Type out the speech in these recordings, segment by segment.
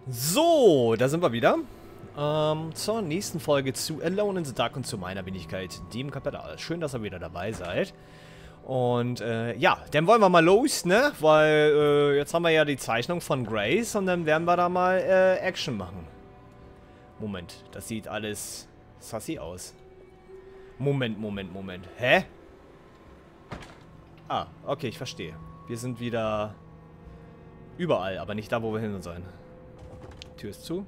So, da sind wir wieder. Zur nächsten Folge zu Alone in the Dark und zu meiner Wenigkeit, dem Kapital. Schön, dass ihr wieder dabei seid. Und ja, dann wollen wir mal los, ne? Weil jetzt haben wir ja die Zeichnung von Grace und dann werden wir da mal Action machen. Moment, das sieht alles sassy aus. Moment. Hä? Ah, okay, ich verstehe. Wir sind wieder überall, aber nicht da, wo wir hin sollen. Tür ist zu.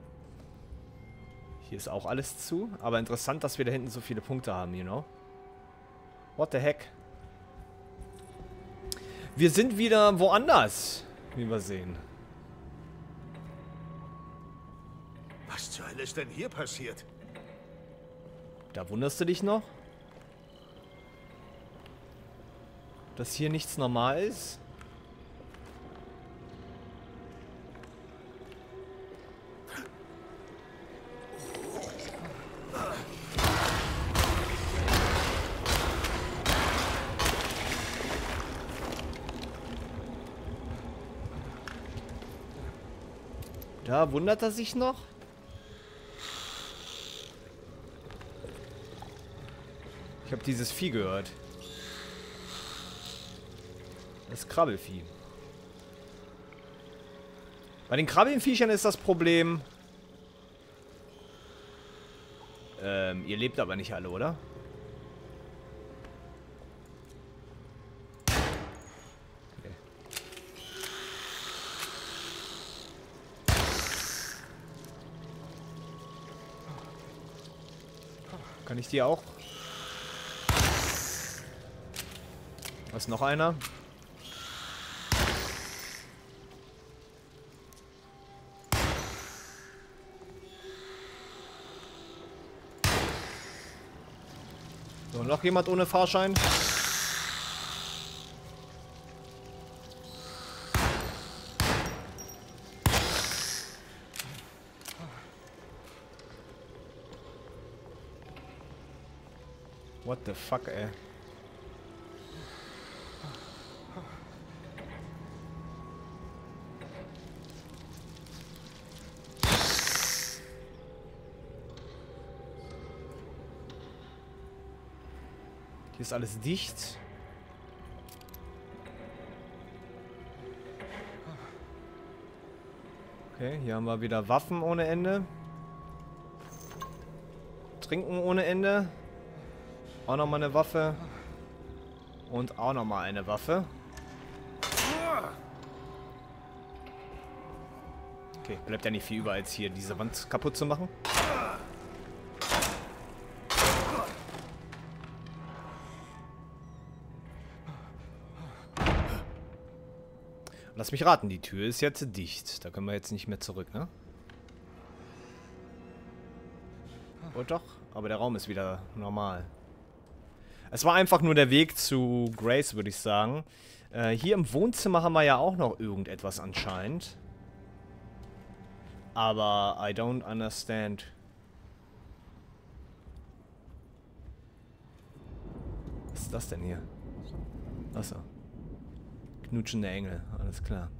Hier ist auch alles zu. Aber interessant, dass wir da hinten so viele Punkte haben, you know? What the heck? Wir sind wieder woanders, wie wir sehen. Was zur Hölle ist denn hier passiert? Da wunderst du dich noch? Dass hier nichts normal ist? Da wundert er sich noch? Ich habe dieses Vieh gehört. Das Krabbelvieh. Bei den Krabbelviechern ist das Problem... ihr lebt aber nicht alle, oder? Okay. Kann ich die auch? Was, noch einer? So, noch jemand ohne Fahrschein? What the fuck, ey? Hier ist alles dicht. Okay, hier haben wir wieder Waffen ohne Ende. Trinken ohne Ende. Auch nochmal eine Waffe. Und auch nochmal eine Waffe. Okay, bleibt ja nicht viel über, als hier diese Wand kaputt zu machen. Lass mich raten, die Tür ist jetzt dicht. Da können wir jetzt nicht mehr zurück, ne? Oh doch, aber der Raum ist wieder normal. Es war einfach nur der Weg zu Grace, würde ich sagen. Hier im Wohnzimmer haben wir ja auch noch irgendetwas anscheinend. Aber I don't understand. Was ist das denn hier? Achso. Knutschende Engel, alles klar.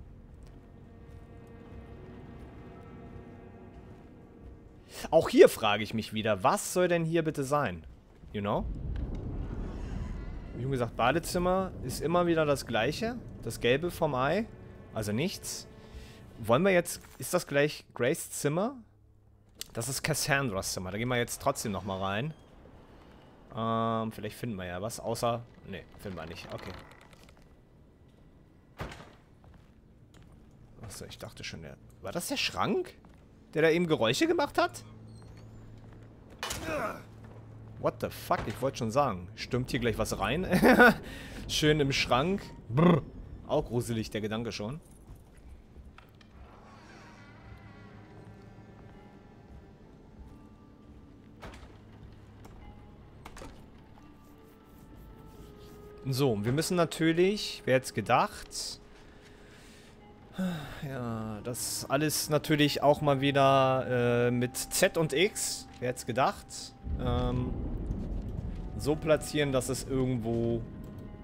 Auch hier frage ich mich wieder, was soll denn hier bitte sein? You know? Wie schon gesagt, Badezimmer ist immer wieder das gleiche. Das Gelbe vom Ei. Also nichts. Wollen wir jetzt... Ist das gleich Grace Zimmer? Das ist Cassandras Zimmer. Da gehen wir jetzt trotzdem nochmal rein. Vielleicht finden wir ja was. Außer... Ne, finden wir nicht. Okay. Achso, ich dachte schon, der... War das der Schrank? Der da eben Geräusche gemacht hat? What the fuck? Ich wollte schon sagen. Stürmt hier gleich was rein? Schön im Schrank. Brr. Auch gruselig, der Gedanke schon. So, wir müssen natürlich... Wer hätte es gedacht... Ja, das alles natürlich auch mal wieder mit Z und X. Wer hätte es gedacht? So platzieren, dass es irgendwo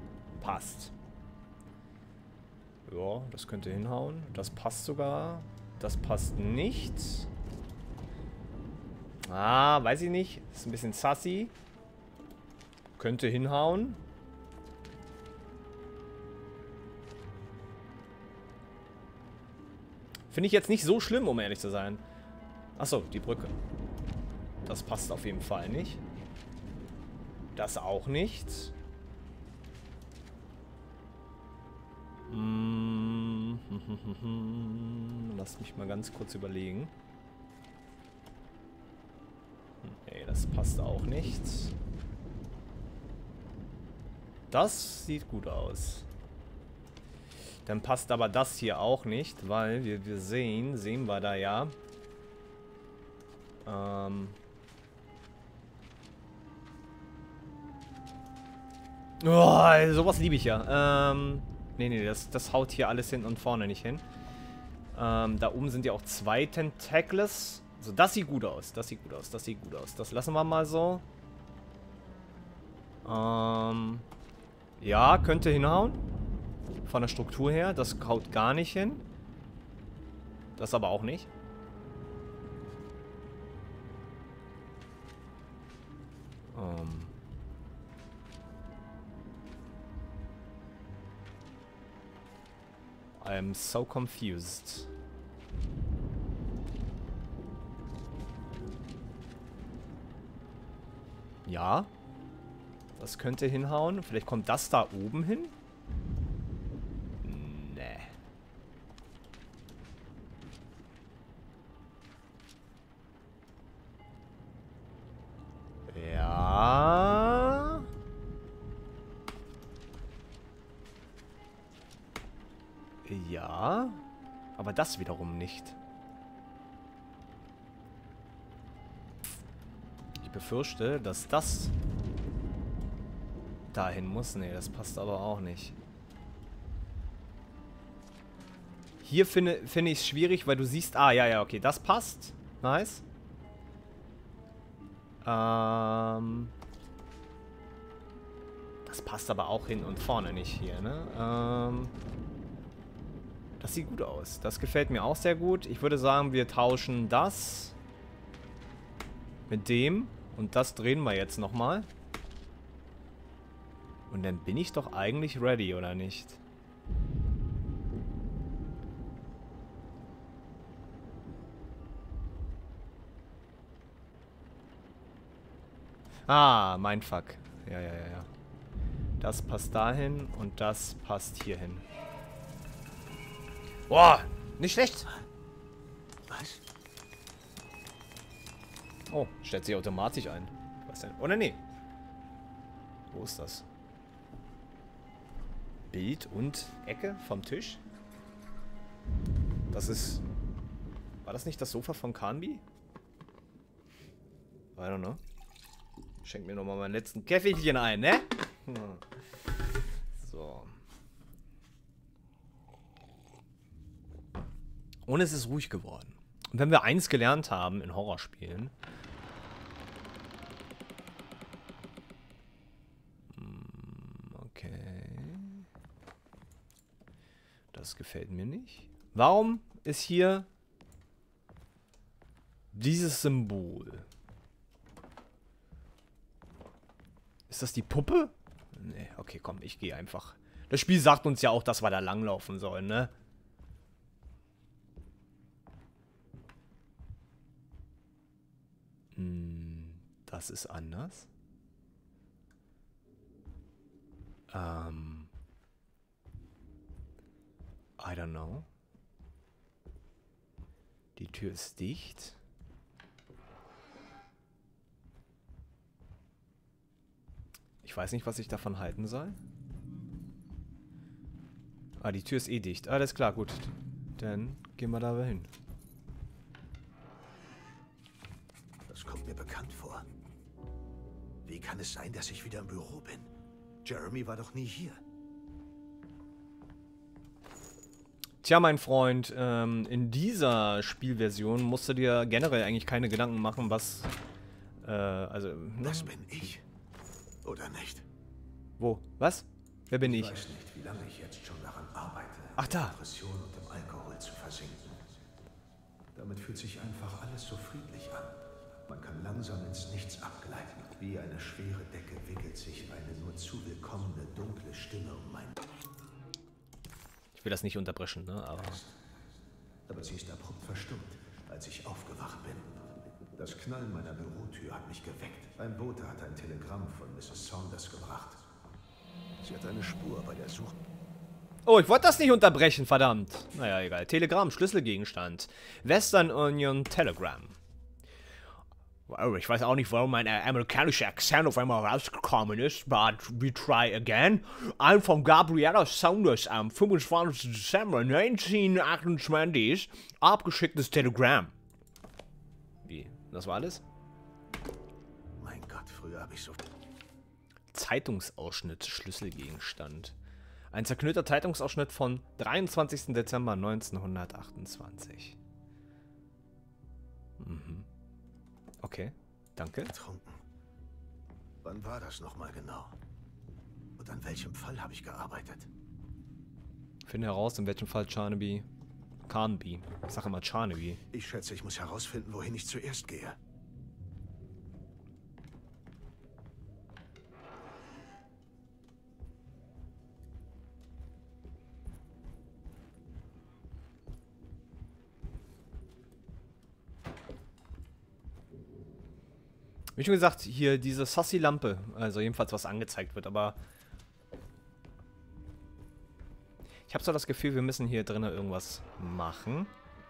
passt. Ja, das könnte hinhauen. Das passt sogar. Das passt nicht. Ah, weiß ich nicht. Ist ein bisschen sassy. Könnte hinhauen. Finde ich jetzt nicht so schlimm, um ehrlich zu sein. Achso, die Brücke. Das passt auf jeden Fall nicht. Das auch nicht. Lass mich mal ganz kurz überlegen. Nee, das passt auch nicht. Das sieht gut aus. Dann passt aber das hier auch nicht, weil wir sehen wir da ja. Oh, sowas liebe ich ja. Nee, das haut hier alles hinten und vorne nicht hin. Da oben sind ja auch 2 Tentacles. Also das sieht gut aus, das sieht gut aus, das sieht gut aus. Das lassen wir mal so. Ja, könnte hinhauen. Von der Struktur her. Das haut gar nicht hin. Das aber auch nicht. I'm so confused. Ja. Das könnte hinhauen. Vielleicht kommt das da oben hin. Nee. Ja. Ja. Aber das wiederum nicht. Ich befürchte, dass das dahin muss. Nee, das passt aber auch nicht. Hier finde ich es schwierig, weil du siehst... Ah, ja, okay, das passt. Nice. Das passt aber auch hin und vorne nicht hier, ne? Das sieht gut aus. Das gefällt mir auch sehr gut. Ich würde sagen, wir tauschen das mit dem. Und das drehen wir jetzt nochmal. Und dann bin ich doch eigentlich ready, oder nicht? Ah, Mindfuck. Ja. Das passt dahin und das passt hierhin. Boah, nicht schlecht. Was? Oh, stellt sich automatisch ein. Was denn? Oder nee. Wo ist das? Bild und Ecke vom Tisch? Das ist... War das nicht das Sofa von Kanbi? I don't know. Schenk mir nochmal meinen letzten Käffelchen ein, ne? So. Und es ist ruhig geworden. Und wenn wir eins gelernt haben in Horrorspielen... Okay. Das gefällt mir nicht. Warum ist hier dieses Symbol? Ist das die Puppe? Nee, okay, komm, ich gehe einfach. Das Spiel sagt uns ja auch, dass wir da langlaufen sollen, ne? Das ist anders. I don't know. Die Tür ist dicht. Ich weiß nicht, was ich davon halten soll. Ah, die Tür ist eh dicht. Alles klar, gut. Dann gehen wir da hin. Das kommt mir bekannt vor. Wie kann es sein, dass ich wieder im Büro bin? Jeremy war doch nie hier. Tja, mein Freund, in dieser Spielversion musst du dir generell eigentlich keine Gedanken machen, was... also... Das bin ich. Oder nicht? Wo? Was? Wer bin ich? Ich weiß nicht, wie lange ich jetzt schon daran arbeite, Ach, da. Depression und im Alkohol zu versinken. Damit fühlt sich einfach alles so friedlich an. Man kann langsam ins Nichts abgleiten. Wie eine schwere Decke wickelt sich eine nur zu willkommene, dunkle Stimme um mein... Ich will das nicht unterbrechen, ne? Aber sie ist abrupt verstummt, als ich aufgewacht bin. Das Knallen meiner Bürotür hat mich geweckt. Ein Bote hat ein Telegramm von Mrs. Saunders gebracht. Sie hat eine Spur bei der Suche... Oh, ich wollte das nicht unterbrechen, verdammt. Naja, egal. Telegramm, Schlüsselgegenstand. Western Union Telegram. Oh, ich weiß auch nicht, warum mein amerikanischer Akzent auf einmal rausgekommen ist, but we try again. Ein von Gabriella Saunders am 25. Dezember 1928 abgeschicktes Telegramm. Wie? Das war alles? Mein Gott, früher habe ich so... Zeitungsausschnitt, Schlüsselgegenstand. Ein zerknüllter Zeitungsausschnitt von 23. Dezember 1928. Mhm. Okay, danke. Ertrunken. Wann war das nochmal genau? Und an welchem Fall habe ich gearbeitet? Finde heraus, in welchem Fall Carnaby. Ich sage immer Carnaby. Ich schätze, ich muss herausfinden, wohin ich zuerst gehe. Wie schon gesagt, hier diese Sassy-Lampe. Also jedenfalls, was angezeigt wird, aber... Ich habe so das Gefühl, wir müssen hier drinnen irgendwas machen.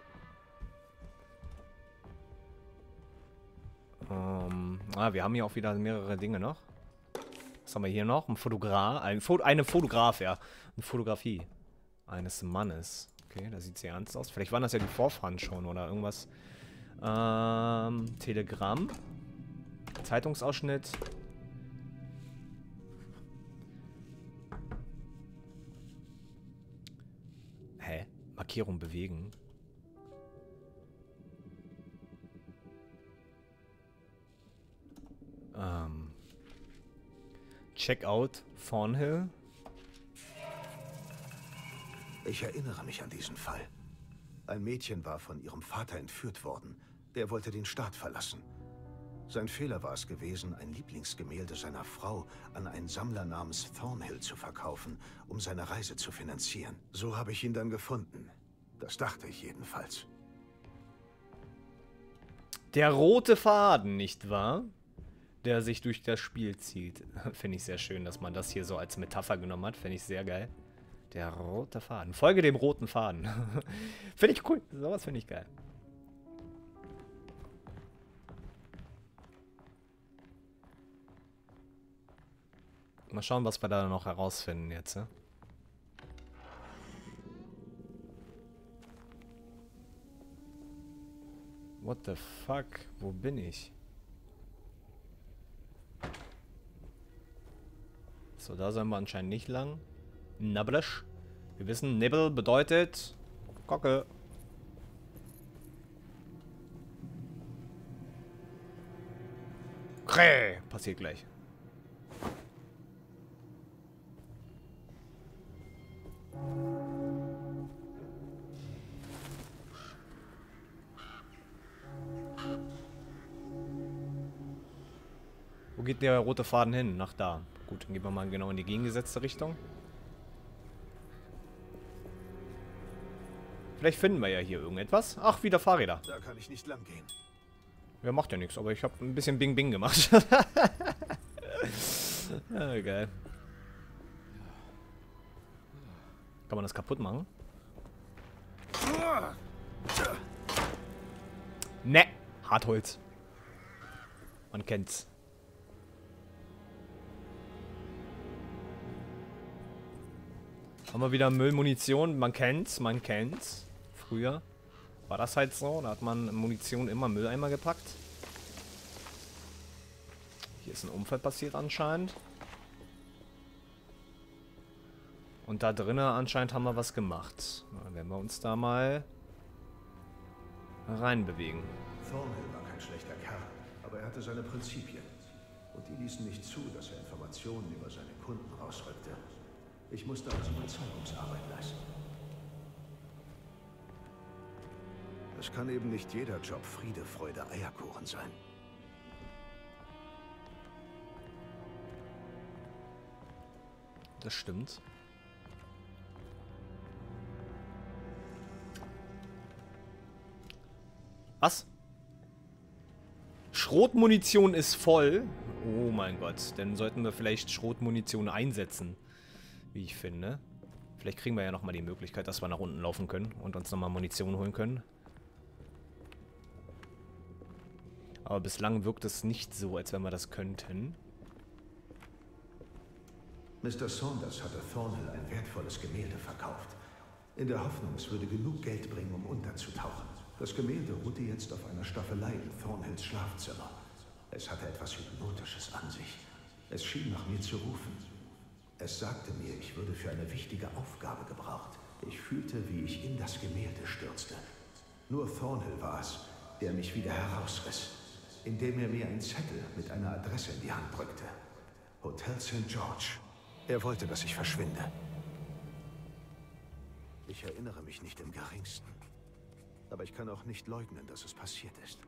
Wir haben hier auch wieder mehrere Dinge noch. Was haben wir hier noch? Ein Fotograf. Eine Fotograf, ja. Eine Fotografie eines Mannes. Okay, da sieht sie ernst aus. Vielleicht waren das ja die Vorfahren schon oder irgendwas. Telegramm. Zeitungsausschnitt. Hä? Markierung bewegen. Checkout Thornhill. Ich erinnere mich an diesen Fall. Ein Mädchen war von ihrem Vater entführt worden. Der wollte den Staat verlassen. Sein Fehler war es gewesen, ein Lieblingsgemälde seiner Frau an einen Sammler namens Thornhill zu verkaufen, um seine Reise zu finanzieren. So habe ich ihn dann gefunden. Das dachte ich jedenfalls. Der rote Faden, nicht wahr? Der sich durch das Spiel zieht. Finde ich sehr schön, dass man das hier so als Metapher genommen hat. Finde ich sehr geil. Der rote Faden. Folge dem roten Faden. Finde ich cool. Sowas finde ich geil. Mal schauen, was wir da noch herausfinden jetzt. Ne? What the fuck? Wo bin ich? So, da sollen wir anscheinend nicht lang. Nabblisch. Wir wissen, Nibble bedeutet Kocke. Kräh. Passiert gleich. Wo geht der rote Faden hin? Nach da. Gut, dann gehen wir mal genau in die gegengesetzte Richtung. Vielleicht finden wir ja hier irgendetwas. Ach, wieder Fahrräder. Da kann ich nicht lang gehen. Ja, macht ja nichts, aber ich habe ein bisschen Bing Bing gemacht. Ja, geil. Kann man das kaputt machen? Ne, Hartholz. Man kennt's. Haben wir wieder Müllmunition? Man kennt's, man kennt's. Früher war das halt so, da hat man Munition immer Mülleimer gepackt. Hier ist ein Unfall passiert anscheinend. Und da drinnen anscheinend haben wir was gemacht. Dann werden wir uns da mal reinbewegen. Thornhill war kein schlechter Kerl, aber er hatte seine Prinzipien. Und die ließen nicht zu, dass er Informationen über seine Kunden rausrückte. Ich musste also Überzeugungsarbeit leisten. Es kann eben nicht jeder Job Friede, Freude, Eierkuchen sein. Das stimmt. Was? Schrotmunition ist voll. Oh mein Gott. Dann sollten wir vielleicht Schrotmunition einsetzen. Wie ich finde. Vielleicht kriegen wir ja nochmal die Möglichkeit, dass wir nach unten laufen können und uns nochmal Munition holen können. Aber bislang wirkt es nicht so, als wenn wir das könnten. Mr. Saunders hatte Thornhill ein wertvolles Gemälde verkauft. In der Hoffnung, es würde genug Geld bringen, um unterzutauchen. Das Gemälde ruhte jetzt auf einer Staffelei in Thornhills Schlafzimmer. Es hatte etwas Hypnotisches an sich. Es schien nach mir zu rufen. Es sagte mir, ich würde für eine wichtige Aufgabe gebraucht. Ich fühlte, wie ich in das Gemälde stürzte. Nur Thornhill war es, der mich wieder herausriss, indem er mir einen Zettel mit einer Adresse in die Hand drückte. Hotel St. George. Er wollte, dass ich verschwinde. Ich erinnere mich nicht im geringsten. Aber ich kann auch nicht leugnen, dass es passiert ist.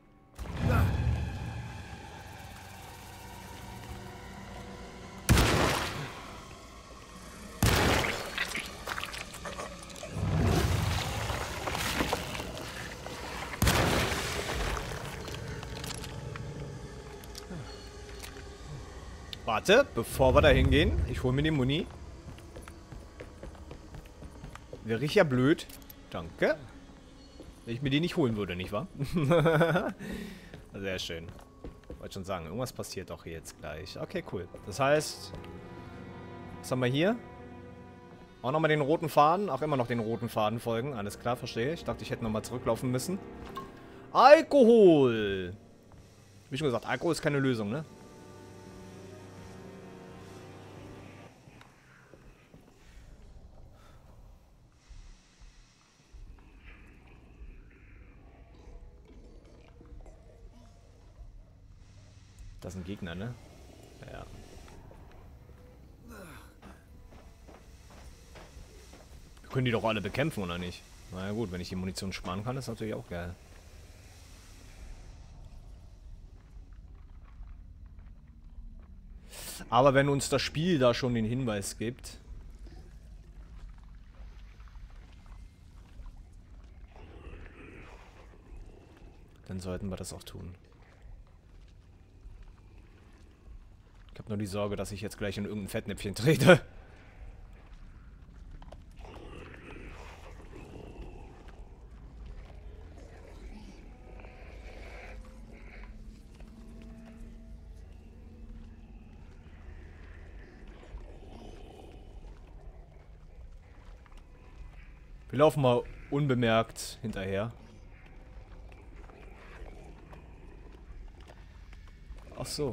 Warte, bevor wir da hingehen, ich hole mir die Muni. Wäre ich ja blöd. Danke. Wenn ich mir die nicht holen würde, nicht wahr? Sehr schön. Wollte schon sagen, irgendwas passiert doch hier jetzt gleich. Okay, cool. Das heißt, was haben wir hier? Auch nochmal den roten Faden. Auch immer noch den roten Faden folgen. Alles klar, verstehe. Ich dachte, ich hätte nochmal zurücklaufen müssen. Alkohol! Wie schon gesagt, Alkohol ist keine Lösung, ne? Das sind Gegner, ne? Ja. Wir können die doch alle bekämpfen, oder nicht? Na ja, gut, wenn ich die Munition sparen kann, ist natürlich auch geil. Aber wenn uns das Spiel da schon den Hinweis gibt... dann sollten wir das auch tun. Ich habe nur die Sorge, dass ich jetzt gleich in irgendein Fettnäpfchen trete. Wir laufen mal unbemerkt hinterher. Ach so.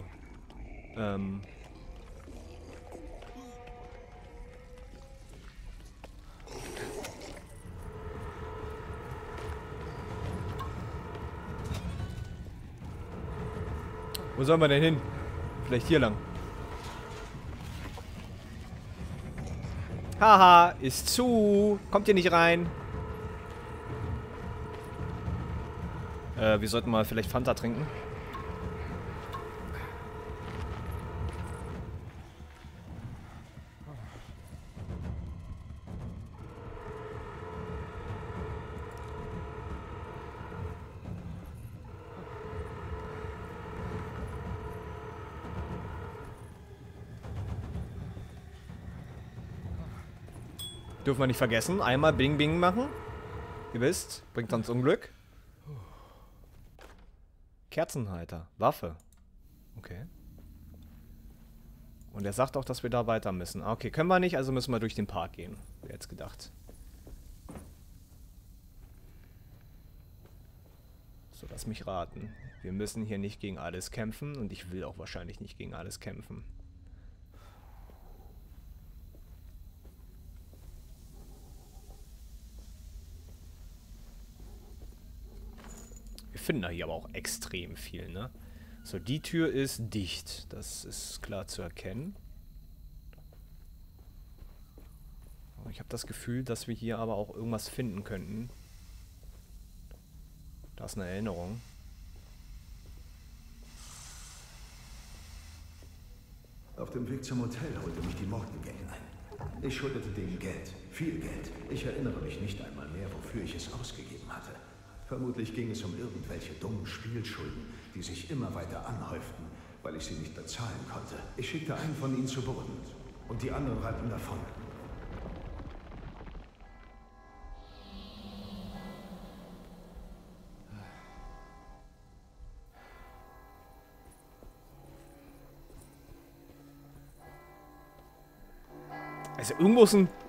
Wo sollen wir denn hin? Vielleicht hier lang. Haha, ist zu. Kommt ihr nicht rein? Wir sollten mal vielleicht Fanta trinken. Dürfen wir nicht vergessen. Einmal Bing Bing machen. Ihr wisst, bringt uns Unglück. Kerzenhalter. Waffe. Okay. Und er sagt auch, dass wir da weiter müssen. Okay, können wir nicht, also müssen wir durch den Park gehen. Wer jetzt gedacht. So, lass mich raten. Wir müssen hier nicht gegen alles kämpfen und ich will auch wahrscheinlich nicht gegen alles kämpfen. Wir finden da hier aber auch extrem viel, ne? So, die Tür ist dicht. Das ist klar zu erkennen. Ich habe das Gefühl, dass wir hier aber auch irgendwas finden könnten. Da ist eine Erinnerung. Auf dem Weg zum Hotel holte mich die Morgan-Gang ein. Ich schuldete denen Geld, viel Geld. Ich erinnere mich nicht einmal mehr, wofür ich es ausgegeben hatte. Vermutlich ging es um irgendwelche dummen Spielschulden, die sich immer weiter anhäuften, weil ich sie nicht bezahlen konnte. Ich schickte einen von ihnen zu Boden und die anderen rannten davon. Also irgendwo ist ein...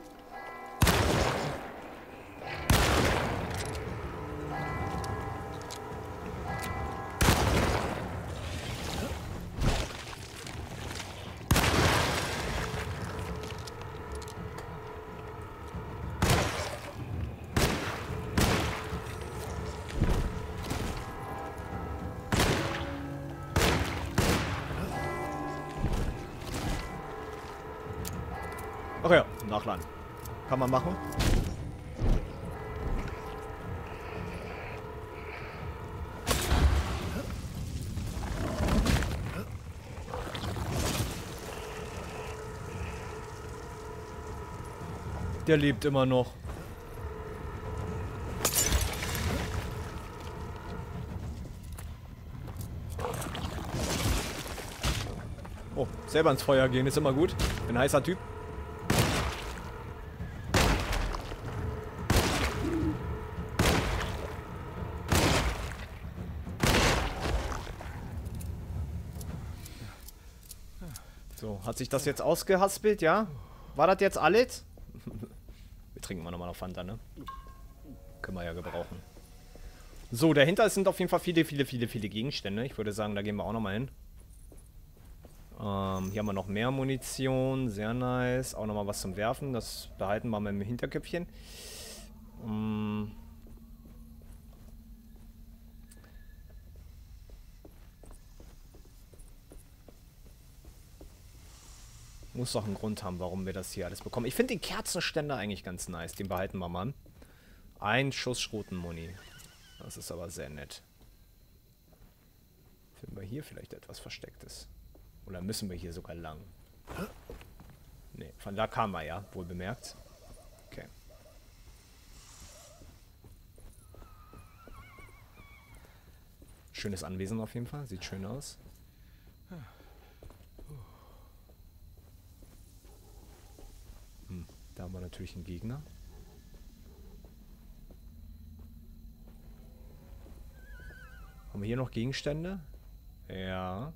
Ach ja, nachladen. Kann man machen. Der lebt immer noch. Oh, selber ins Feuer gehen ist immer gut. Bin ein heißer Typ. So, hat sich das jetzt ausgehaspelt, ja? War das jetzt alles? Wir trinken mal nochmal noch Fanta, ne? Können wir ja gebrauchen. So, dahinter sind auf jeden Fall viele Gegenstände. Ich würde sagen, da gehen wir auch nochmal hin. Hier haben wir noch mehr Munition. Sehr nice. Auch nochmal was zum Werfen. Das behalten wir mal im Hinterköpfchen. Muss doch einen Grund haben, warum wir das hier alles bekommen. Ich finde den Kerzenständer eigentlich ganz nice. Den behalten wir mal. Ein Schuss Schrotenmuni. Das ist aber sehr nett. Finden wir hier vielleicht etwas Verstecktes? Oder müssen wir hier sogar lang? Ne, von da kamen wir ja, wohl bemerkt. Okay. Schönes Anwesen auf jeden Fall. Sieht schön aus. Da haben wir natürlich einen Gegner. Haben wir hier noch Gegenstände? Ja.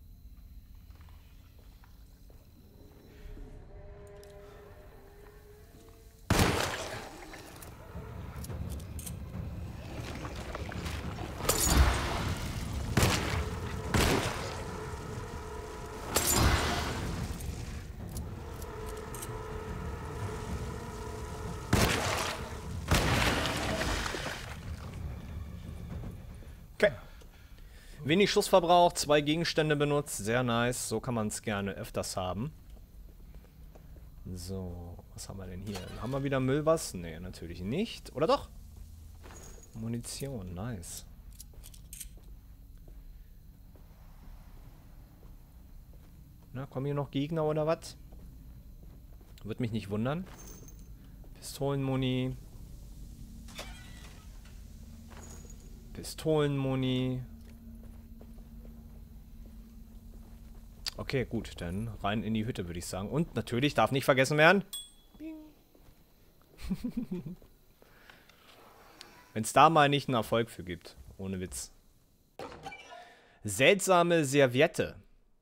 Okay. Wenig Schussverbrauch, 2 Gegenstände benutzt. Sehr nice. So kann man es gerne öfters haben. So, was haben wir denn hier? Haben wir wieder Müll was? Nee, natürlich nicht. Oder doch? Munition, nice. Na, kommen hier noch Gegner oder was? Würde mich nicht wundern. Pistolenmuni. Pistolenmuni. Okay, gut, dann rein in die Hütte, würde ich sagen. Und natürlich darf nicht vergessen werden. Wenn es da mal nicht einen Erfolg für gibt. Ohne Witz. Seltsame Serviette.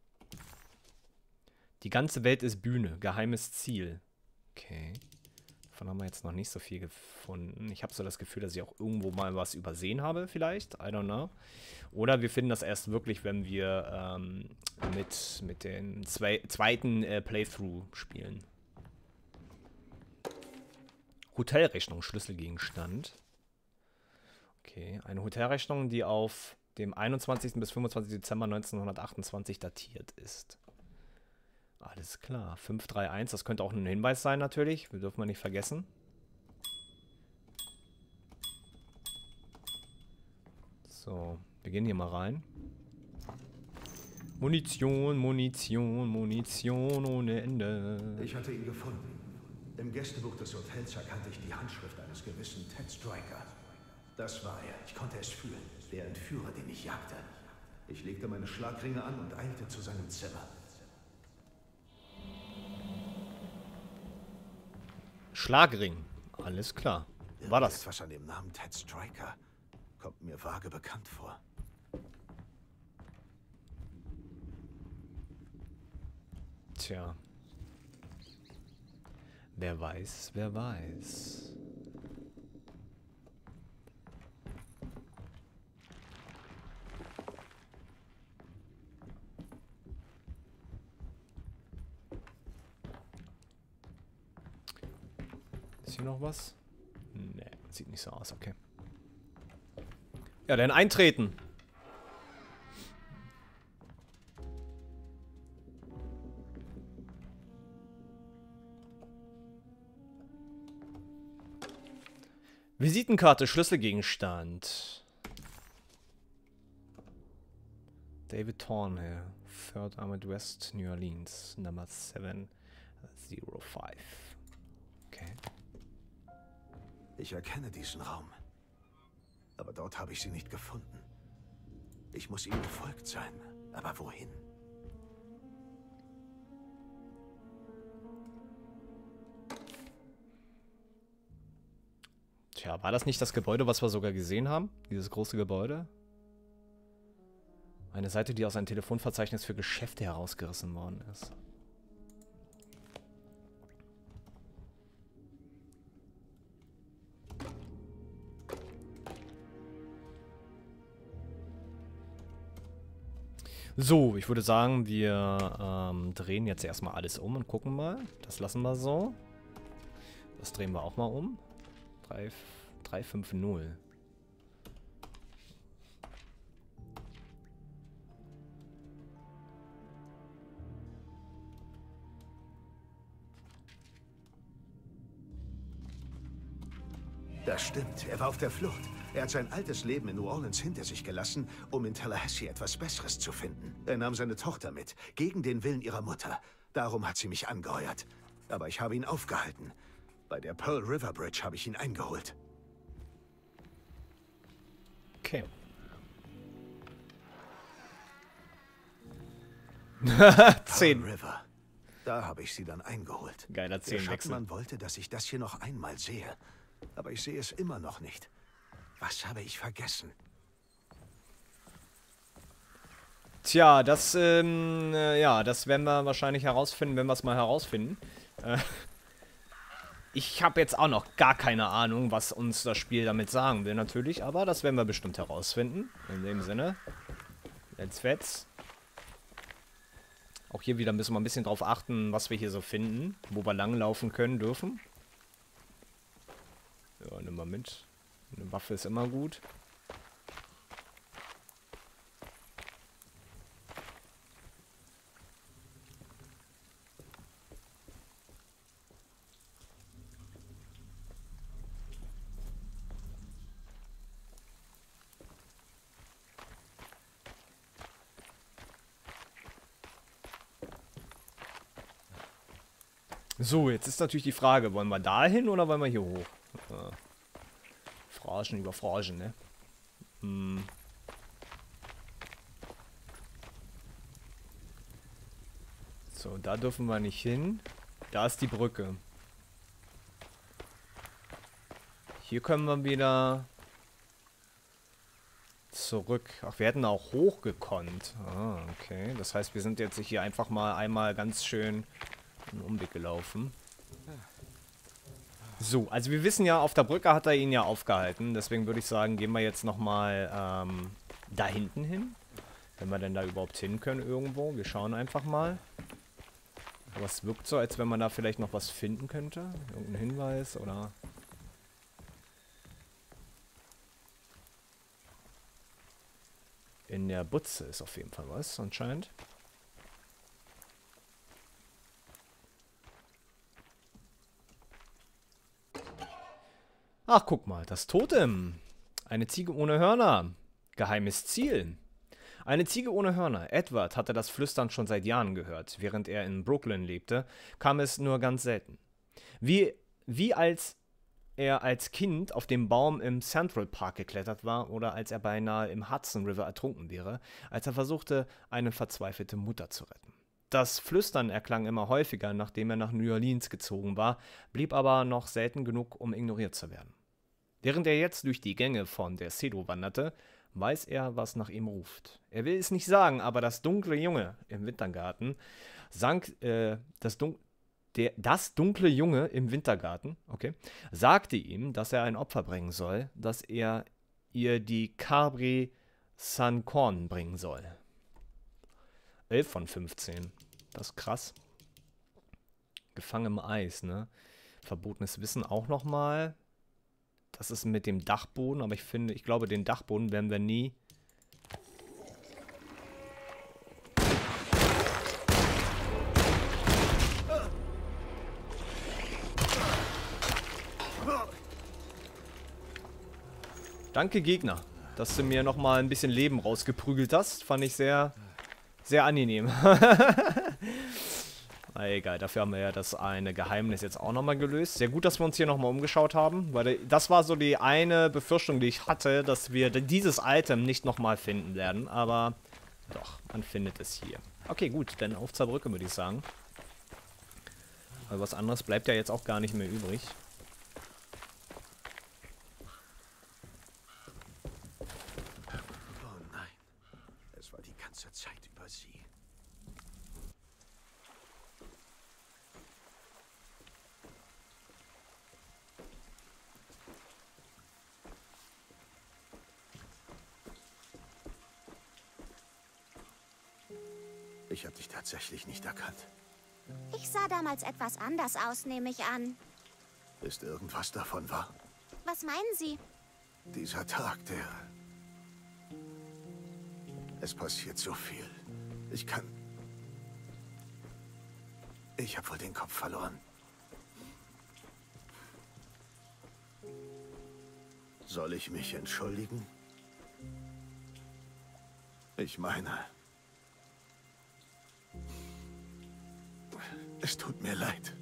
Die ganze Welt ist Bühne. Geheimes Ziel. Okay. Davon haben wir jetzt noch nicht so viel gefunden. Ich habe so das Gefühl, dass ich auch irgendwo mal was übersehen habe, vielleicht. I don't know. Oder wir finden das erst wirklich, wenn wir mit dem zweiten Playthrough spielen. Hotelrechnung, Schlüsselgegenstand. Okay, eine Hotelrechnung, die auf dem 21. bis 25. Dezember 1928 datiert ist. Alles klar, 531, das könnte auch ein Hinweis sein natürlich, wir dürfen nicht vergessen. So, wir gehen hier mal rein. Munition, Munition, Munition ohne Ende. Ich hatte ihn gefunden. Im Gästebuch des Hotels erkannte ich die Handschrift eines gewissen Ted Striker. Das war er. Ich konnte es fühlen. Der Entführer, den ich jagte. Ich legte meine Schlagringe an und eilte zu seinem Zimmer. Schlagring. Alles klar. War das? Etwas an dem Namen Ted Striker kommt mir vage bekannt vor. Tja. Wer weiß, wer weiß. Ist hier noch was? Nee, sieht nicht so aus, okay. Ja, dann eintreten. Visitenkarte, Schlüsselgegenstand. David Thornhill, 3rd Armored West, New Orleans, Number 705. Okay. Ich erkenne diesen Raum. Aber dort habe ich sie nicht gefunden. Ich muss ihm gefolgt sein. Aber wohin? Tja, war das nicht das Gebäude, was wir sogar gesehen haben? Dieses große Gebäude? Eine Seite, die aus einem Telefonverzeichnis für Geschäfte herausgerissen worden ist. So, ich würde sagen, wir drehen jetzt erstmal alles um und gucken mal. Das lassen wir so. Das drehen wir auch mal um. 350. Das stimmt. Er war auf der Flucht. Er hat sein altes Leben in New Orleans hinter sich gelassen, um in Tallahassee etwas Besseres zu finden. Er nahm seine Tochter mit, gegen den Willen ihrer Mutter. Darum hat sie mich angeheuert. Aber ich habe ihn aufgehalten. Bei der Pearl River Bridge habe ich ihn eingeholt. Okay. 10. Pearl River. Da habe ich sie dann eingeholt. Geiler Der 10 Wechsel. Schattenmann wollte, dass ich das hier noch einmal sehe. Aber ich sehe es immer noch nicht. Was habe ich vergessen? Tja, das, ja, das werden wir wahrscheinlich herausfinden, wenn wir es mal herausfinden. Ich habe jetzt auch noch gar keine Ahnung, was uns das Spiel damit sagen will, natürlich. Aber das werden wir bestimmt herausfinden. In dem Sinne. Let's fetz. Auch hier wieder müssen wir ein bisschen drauf achten, was wir hier so finden. Wo wir langlaufen können, dürfen. Ja, nimm mal mit. Eine Waffe ist immer gut. So, jetzt ist natürlich die Frage, wollen wir da hin oder wollen wir hier hoch? Phrasen über Phrasen, ne? So, da dürfen wir nicht hin. Da ist die Brücke. Hier können wir wieder zurück. Ach, wir hätten auch hochgekonnt. Ah, okay. Das heißt, wir sind jetzt hier einfach mal einmal ganz schön einen Umweg gelaufen. So, also wir wissen ja, auf der Brücke hat er ihn ja aufgehalten. Deswegen würde ich sagen, gehen wir jetzt nochmal da hinten hin. Wenn wir denn da überhaupt hin können irgendwo. Wir schauen einfach mal. Aber es wirkt so, als wenn man da vielleicht noch was finden könnte. Irgendein Hinweis oder... In der Butze ist auf jeden Fall was, anscheinend. Ach, guck mal, das Totem. Eine Ziege ohne Hörner. Geheimes Ziel. Eine Ziege ohne Hörner. Edward hatte das Flüstern schon seit Jahren gehört. Während er in Brooklyn lebte, kam es nur ganz selten. Wie als er als Kind auf dem Baum im Central Park geklettert war oder als er beinahe im Hudson River ertrunken wäre, als er versuchte, eine verzweifelte Mutter zu retten. Das Flüstern erklang immer häufiger, nachdem er nach New Orleans gezogen war, blieb aber noch selten genug, um ignoriert zu werden. Während er jetzt durch die Gänge von der Cedo wanderte, weiß er, was nach ihm ruft. Er will es nicht sagen, aber das dunkle Junge im Wintergarten das dunkle Junge im Wintergarten, sagte ihm, dass er ein Opfer bringen soll, dass er ihr die Cabri San Corn bringen soll. 11 von 15. Das ist krass. Gefangen im Eis, ne? Verbotenes Wissen auch nochmal. Das ist mit dem Dachboden, aber ich glaube, den Dachboden werden wir nie... Danke, Gegner, dass du mir nochmal ein bisschen Leben rausgeprügelt hast. Fand ich sehr, sehr angenehm. Na egal, dafür haben wir ja das eine Geheimnis jetzt auch nochmal gelöst. Sehr gut, dass wir uns hier nochmal umgeschaut haben, weil das war so die eine Befürchtung, die ich hatte, dass wir dieses Item nicht nochmal finden werden. Aber doch, man findet es hier. Okay, gut, dann auf zur Brücke, würde ich sagen. Weil was anderes bleibt ja jetzt auch gar nicht mehr übrig. Zeit über sie. Ich habe dich tatsächlich nicht erkannt. Ich sah damals etwas anders aus, nehme ich an. Ist irgendwas davon wahr? Was meinen Sie? Dieser Tag, Es passiert so viel. Ich habe wohl den Kopf verloren. Soll ich mich entschuldigen? Ich meine... Es tut mir leid.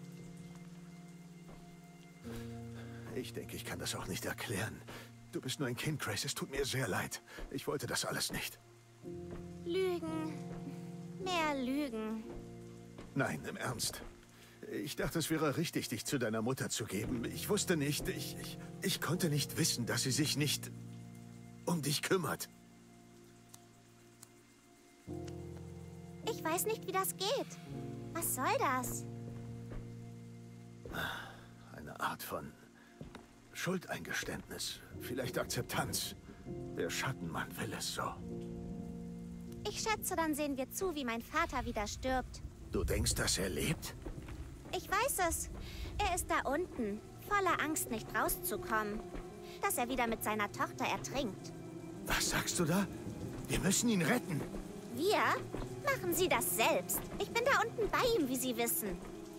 Ich denke, ich kann das auch nicht erklären. Du bist nur ein Kind, Grace. Es tut mir sehr leid. Ich wollte das alles nicht. Lügen. Mehr Lügen. Nein, im Ernst. Ich dachte, es wäre richtig, dich zu deiner Mutter zu geben. Ich wusste nicht, ich konnte nicht wissen, dass sie sich nicht um dich kümmert. Ich weiß nicht, wie das geht. Was soll das? Eine Art von Schuldeingeständnis. Vielleicht Akzeptanz. Der Schattenmann will es so. Ich schätze, dann sehen wir zu, wie mein Vater wieder stirbt. Du denkst, dass er lebt? Ich weiß es. Er ist da unten, voller Angst, nicht rauszukommen. Dass er wieder mit seiner Tochter ertrinkt. Was sagst du da? Wir müssen ihn retten. Wir? Machen Sie das selbst. Ich bin da unten bei ihm, wie Sie wissen.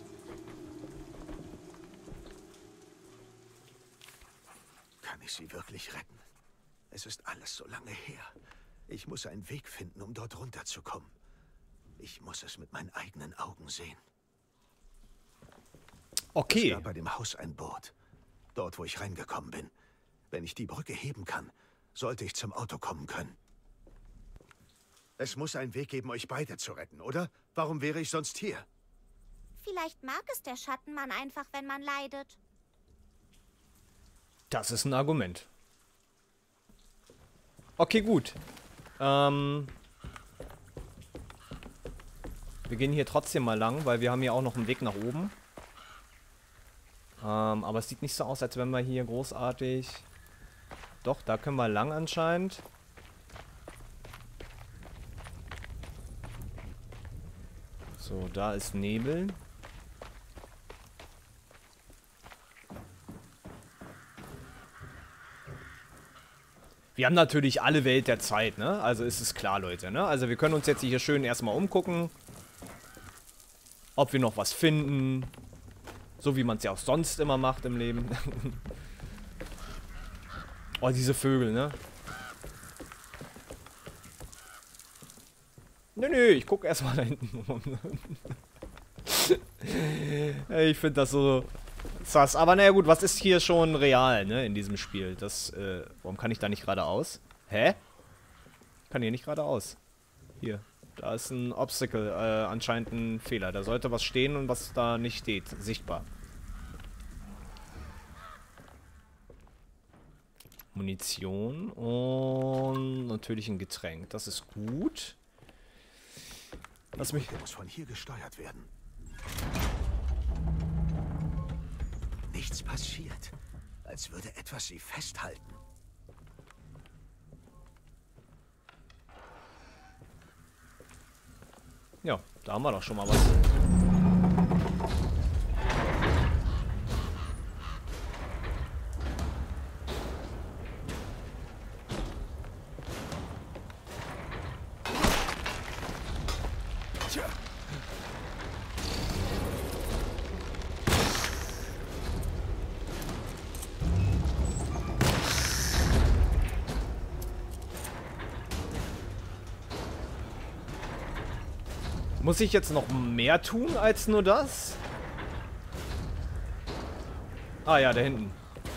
Kann ich sie wirklich retten? Es ist alles so lange her. Ich muss einen Weg finden, um dort runterzukommen. Ich muss es mit meinen eigenen Augen sehen. Okay. Es gab bei dem Haus ein Boot. Dort, wo ich reingekommen bin. Wenn ich die Brücke heben kann, sollte ich zum Auto kommen können. Es muss einen Weg geben, euch beide zu retten, oder? Warum wäre ich sonst hier? Vielleicht mag es der Schattenmann einfach, wenn man leidet. Das ist ein Argument. Okay, gut. Wir gehen hier trotzdem mal lang, weil wir haben hier auch noch einen Weg nach oben. Aber es sieht nicht so aus, als wenn wir hier großartig... Doch, da können wir lang anscheinend. So, da ist Nebel. Wir haben natürlich alle Welt der Zeit, ne? Also ist es klar, Leute, ne? Also wir können uns jetzt hier schön erstmal umgucken. Ob wir noch was finden. So wie man es ja auch sonst immer macht im Leben. Oh, diese Vögel, ne? Nö, ich guck erstmal da hinten rum. Ich finde das so sass. Aber naja gut, was ist hier schon real, ne, in diesem Spiel? Das, warum kann ich da nicht geradeaus? Hä? Ich kann hier nicht geradeaus. Hier. Da ist ein Obstacle, anscheinend ein Fehler. Da sollte was stehen und was da nicht steht. Sichtbar. Munition und natürlich ein Getränk. Das ist gut. Lass mich... muss von hier gesteuert werden. Nichts passiert. Als würde etwas sie festhalten. Ja, da haben wir doch schon mal was. Tja. Muss ich jetzt noch mehr tun als nur das? Ah ja, da hinten.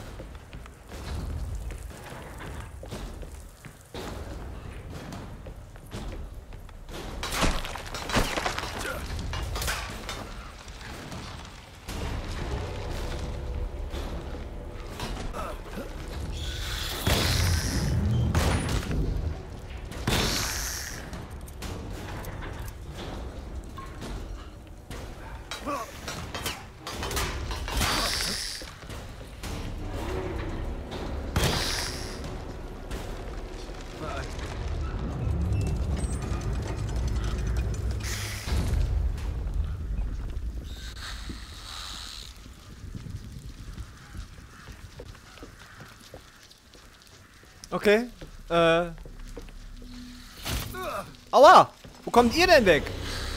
Okay. Aua! Wo kommt ihr denn weg?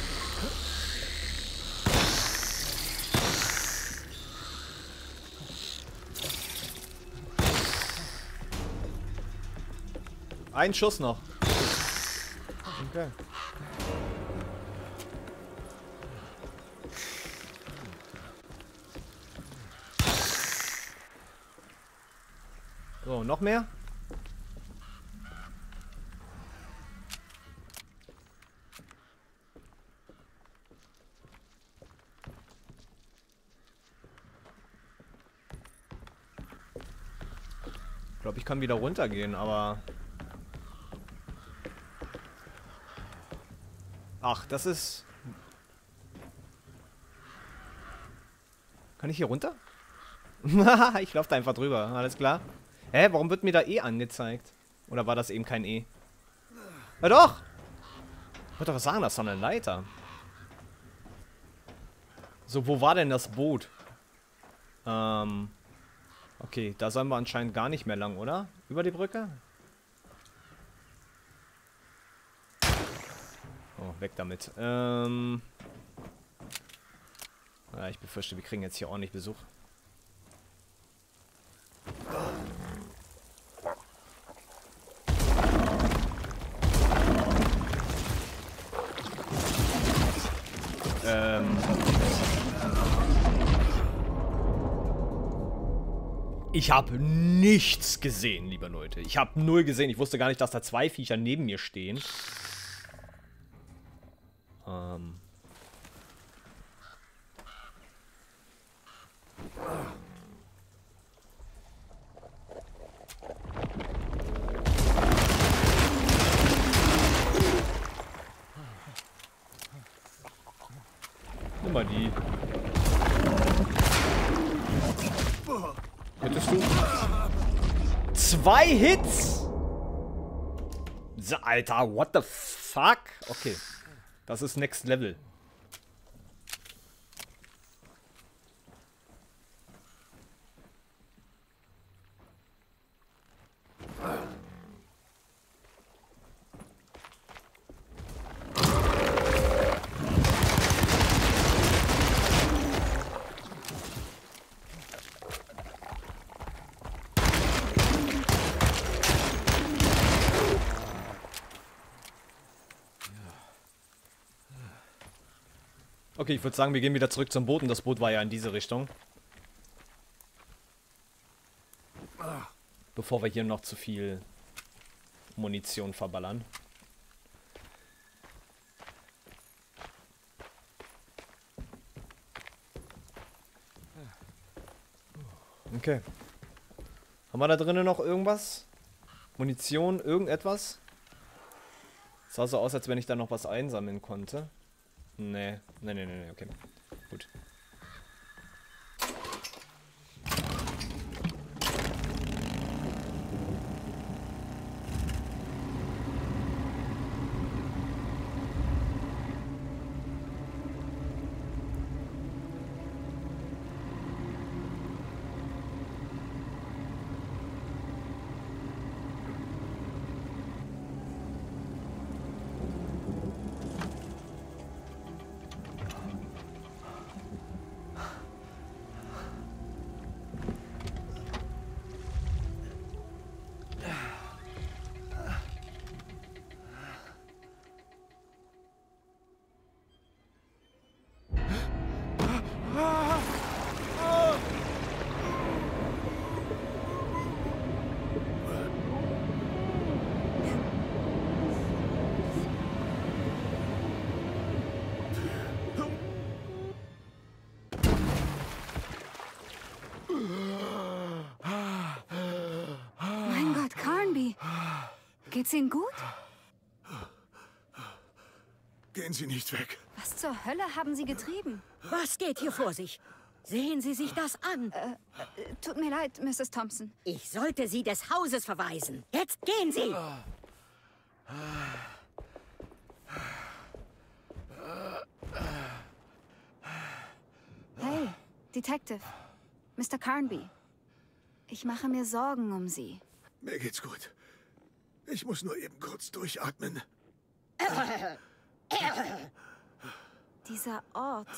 Ein Schuss noch. Okay. So, noch mehr? Ich glaube, ich kann wieder runtergehen, aber... Ach, das ist... Kann ich hier runter? Ich laufe da einfach drüber, alles klar. Hä, warum wird mir da E angezeigt? Oder war das eben kein E? Ja doch! Ich wollte doch was sagen, das ist doch eine Leiter. So, wo war denn das Boot? Okay, da sollen wir anscheinend gar nicht mehr lang, oder? Über die Brücke? Oh, weg damit. Ja, ich befürchte, wir kriegen jetzt hier ordentlich Besuch. Ich habe nichts gesehen, liebe Leute. Ich habe null gesehen. Ich wusste gar nicht, dass da zwei Viecher neben mir stehen. Nimm mal die. Hättest du? 2 Hits? Alter, what the fuck? Okay. Das ist Next Level. Okay, ich würde sagen, wir gehen wieder zurück zum Boot. Und das Boot war ja in diese Richtung. Bevor wir hier noch zu viel Munition verballern. Okay. Haben wir da drinnen noch irgendwas? Munition, irgendetwas? Sah so aus, als wenn ich da noch was einsammeln konnte. Nee, okay. Gut. Mein Gott, Carnby. Geht's Ihnen gut? Gehen Sie nicht weg. Was zur Hölle haben Sie getrieben? Was geht hier vor sich? Sehen Sie sich das an. Tut mir leid, Mrs. Thompson. Ich sollte Sie des Hauses verweisen. Jetzt gehen Sie! Hey, Detective. Mr. Carnby. Ich mache mir Sorgen um Sie. Mir geht's gut. Ich muss nur eben kurz durchatmen. Dieser Ort,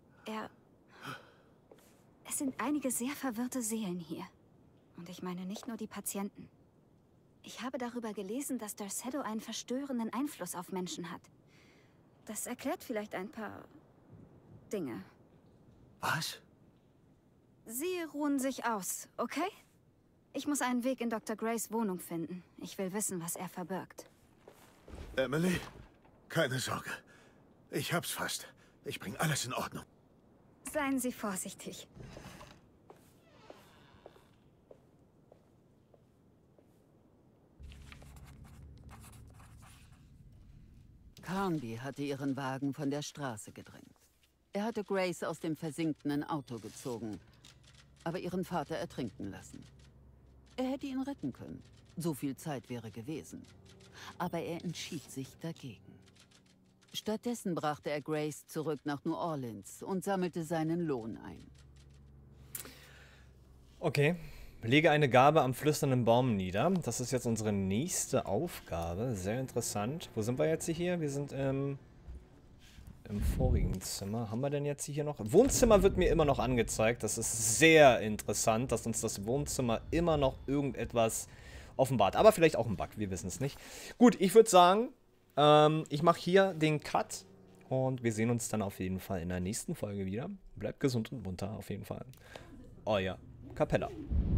Es sind einige sehr verwirrte Seelen hier. Und ich meine nicht nur die Patienten. Ich habe darüber gelesen, dass Derceto einen verstörenden Einfluss auf Menschen hat. Das erklärt vielleicht ein paar Dinge. Was? Sie ruhen sich aus, okay? Ich muss einen Weg in Dr. Grays Wohnung finden. Ich will wissen, was er verbirgt. Emily, keine Sorge. Ich hab's fast. Ich bring alles in Ordnung. Seien Sie vorsichtig. Carnby hatte ihren Wagen von der Straße gedrängt. Er hatte Grace aus dem versinkenden Auto gezogen, aber ihren Vater ertrinken lassen. Er hätte ihn retten können. So viel Zeit wäre gewesen. Aber er entschied sich dagegen. Stattdessen brachte er Grace zurück nach New Orleans und sammelte seinen Lohn ein. Okay. Lege eine Gabe am flüsternden Baum nieder. Das ist jetzt unsere nächste Aufgabe. Sehr interessant. Wo sind wir jetzt hier? Wir sind im vorigen Zimmer. Haben wir denn jetzt hier noch? Wohnzimmer wird mir immer noch angezeigt. Das ist sehr interessant, dass uns das Wohnzimmer immer noch irgendetwas offenbart. Aber vielleicht auch ein Bug. Wir wissen es nicht. Gut, ich würde sagen, ich mache hier den Cut. Und wir sehen uns dann auf jeden Fall in der nächsten Folge wieder. Bleibt gesund und munter auf jeden Fall. Euer Capella.